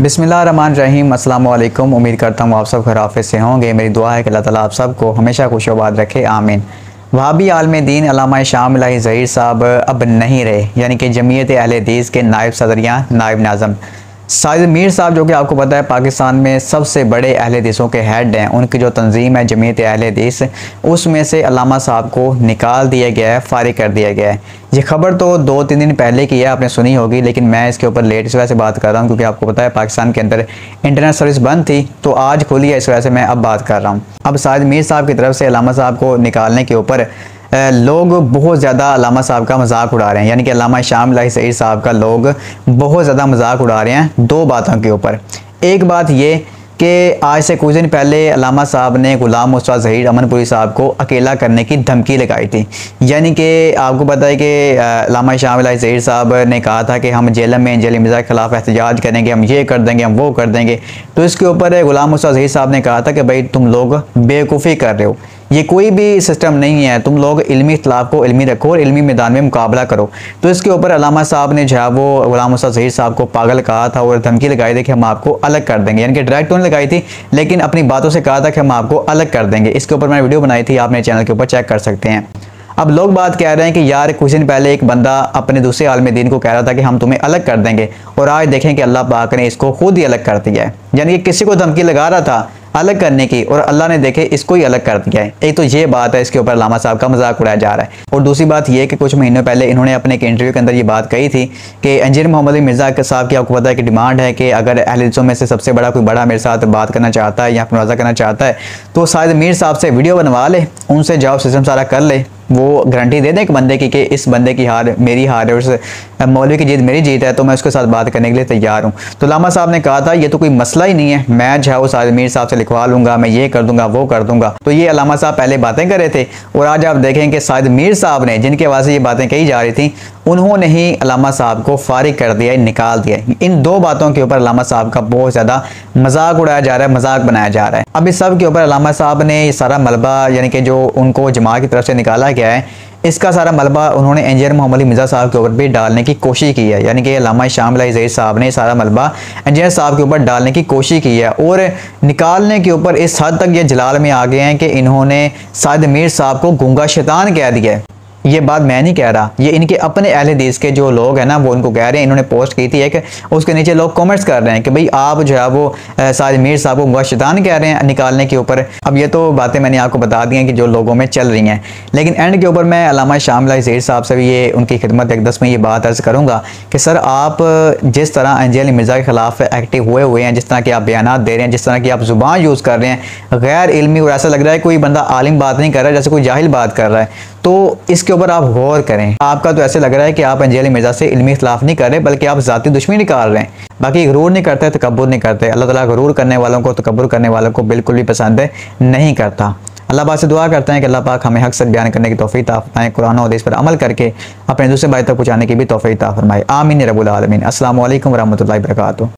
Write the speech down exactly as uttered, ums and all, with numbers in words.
बिस्मिल्लाहिर्रहमानिर्रहीम। अस्सलाम वालेकुम। उम्मीद करता हूँ आप सब खैरियत से होंगे। मेरी दुआ है कि अल्लाह ताला आप सबको हमेशा खुशआबाद रखे, आमीन। वहाबी आलम दीन अल्लामा शाम इलाही ज़हीर साहब अब नहीं रहे, यानी कि जमीयत अहले हदीस के नायब सदर या नायब नाज़म साजिद मीर साहब, जो कि आपको पता है पाकिस्तान में सबसे बड़े अहले हदीसों के हेड हैं। उनकी जो तंजीम है जमीयत अहले हदीस, उसमें से अल्लामा साहब को निकाल दिया गया है, फारिग कर दिया गया है। ये खबर तो दो तीन दिन पहले की है, आपने सुनी होगी, लेकिन मैं इसके ऊपर लेट इस वजह से बात कर रहा हूँ क्योंकि आपको पता है पाकिस्तान के अंदर इंटरनेट सर्विस बंद थी, तो आज खुली है, इस वजह से मैं अब बात कर रहा हूँ। अब साजिद मीर साहब की तरफ से अल्लामा साहब को निकालने के ऊपर लोग बहुत ज़्यादा अल्लामा साहब का मजाक उड़ा रहे हैं, यानी कि अल्लामा शाम इलाही ज़हीर साहब का लोग बहुत ज़्यादा मजाक उड़ा रहे हैं दो बातों के ऊपर। एक बात ये कि आज से कुछ दिन पहले अल्लामा साहब ने गुलाम मुस्तफ़ा ज़हीर अमनपुरी साहब को अकेला करने की धमकी लगाई थी। यानी कि आपको पता है कि अल्लामा शाम इलाही ज़हीर साहब ने कहा था कि हम जेल में जेल मिर्ज़ा के ख़िलाफ़ एहतजाज करेंगे, हम ये कर देंगे, हम वो कर देंगे। तो इसके ऊपर गुलाम मुस्तफ़ा ज़हीर साहब ने कहा था कि भाई तुम लोग बेवकूफ़ी कर रहे हो, ये कोई भी सिस्टम नहीं है, तुम लोग इल्मी इख्तिलाफ को इल्मी रखो और इल्मी मैदान में मुकाबला करो। तो इसके ऊपर अल्लामा साहब ने जो है वो गुलाम मुस्तफ़ा ज़हीर साहब को पागल कहा था और धमकी लगाई थी कि हम आपको अलग कर देंगे, यानी कि डायरेक्ट तो नहीं लगाई थी, लेकिन अपनी बातों से कहा था कि हम आपको अलग कर देंगे। इसके ऊपर मैंने वीडियो बनाई थी, आप मेरे चैनल के ऊपर चेक कर सकते हैं। अब लोग बात कह रहे हैं कि यार कुछ दिन पहले एक बंदा अपने दूसरे आलम दीन को कह रहा था कि हम तुम्हें अलग कर देंगे, और आज देखें कि अल्लाह पाक ने इसको खुद ही अलग कर दिया है। यानी कि किसी को धमकी लगा रहा था अलग करने की और अल्लाह ने देखे इसको ही अलग कर दिया है। एक तो ये बात है, इसके ऊपर अल्लामा साहब का मजाक उड़ाया जा रहा है। और दूसरी बात ये कि कुछ महीनों पहले इन्होंने अपने एक इंटरव्यू के अंदर ये बात कही थी कि इंजीनियर मोहम्मद अली मिर्ज़ा साहब की आपको पता है कि डिमांड है कि अगर अहले हदीसों में से सबसे बड़ा कोई बड़ा मेरे साथ बात करना चाहता है या मुनाज़ा करना चाहता है तो साजिद मीर साहब से वीडियो बनवा ले, उनसे जवाब सिस्टम सारा कर ले, वो गारंटी दे दें एक बंदे की कि इस बंदे की हार मेरी हार है और इस मौलवी की जीत मेरी जीत है, तो मैं उसके साथ बात करने के लिए तैयार हूँ। तो अल्लामा साहब ने कहा था ये तो कोई मसला ही नहीं है, मैं जो है वो साजिद मीर साहब से लिखवा लूँगा, मैं ये कर दूंगा वो कर दूंगा। तो ये अल्लामा साहब पहले बातें कर रहे थे और आज आप देखें कि साजिद मीर साहब ने, जिनके आवाज़ से ये बातें कही जा रही थी, उन्होंने ही अल्लामा साहब को फारिग कर दिया, निकाल दिया। इन दो बातों के ऊपर अल्लामा साहब का बहुत ज़्यादा मजाक उड़ाया जा रहा है, मजाक बनाया जा रहा है। अब इस सब के ऊपर अल्लामा साहब ने ये सारा मलबा, यानी कि जो उनको जमात की तरफ से निकाला गया है, इसका सारा मलबा उन्होंने इंजीनियर मोहम्मद अली मिर्ज़ा साहब के ऊपर भी डालने की कोशिश की है। यानी कि अल्लामा शाम इलाही ज़हीर साहब ने सारा मलबा इंजीनियर साहब के ऊपर डालने की कोशिश की है और निकालने के ऊपर इस हद तक ये जलाल में आ गए हैं कि इन्होंने साजिद मीर साहब को गूंगा शैतान कह दिया है। ये बात मैं नहीं कह रहा, ये इनके अपने अहले हदीस के जो लोग हैं ना वो उनको कह रहे हैं। इन्होंने पोस्ट की थी एक, उसके नीचे लोग कमेंट्स कर रहे हैं कि भाई आप जो है वो साजिद मीर साहब को गूंगा शैतान कह रहे हैं निकालने के ऊपर। अब ये तो बातें मैंने आपको बता दी हैं कि जो लोगों में चल रही हैं, लेकिन एंड के ऊपर मैं अल्लामा शाम इलाही ज़हीर साहब से भी ये उनकी खिदमत एक दस में ये बात अर्ज़ करूँगा कि सर आप जिस तरह इंजीनियर मिर्ज़ा के ख़िलाफ़ एक्टिव हुए हुए हैं, जिस तरह के आप बयान दे रहे हैं, जिस तरह की आप ज़ुबान यूज़ कर रहे हैं गैर इल्मी, और ऐसा लग रहा है कोई बंदा आलिम बात नहीं कर रहा है, जैसे कोई जाहिल बात कर रहा है, तो इसके ऊपर आप गौर करें। आपका तो ऐसे लग रहा है कि आप इंजीनियर मिर्ज़ा से इल्मी इख्तिलाफ नहीं कर रहे, बल्कि आप ज़ाती दुश्मनी निकाल रहे हैं। बाकी गरूर नहीं करते, तकब्बुर नहीं करते। अल्लाह ताला गरूर करने वालों को, तकब्बुर करने वालों को बिल्कुल भी पसंद नहीं करता। अल्लाह पाक से दुआ करते हैं कि अल्लाह पाक हमें हक सच बयान करने की तौफीक अता फरमाए, कुरान और हदीस पर अमल करके अपने दूसरे भाई तक पहुँचाने की भी तौफीक अता फरमाए, आमीन या रब्बुल आलमीन। अस्सलामु अलैकुम व रहमतुल्लाहि व बरकातुहू।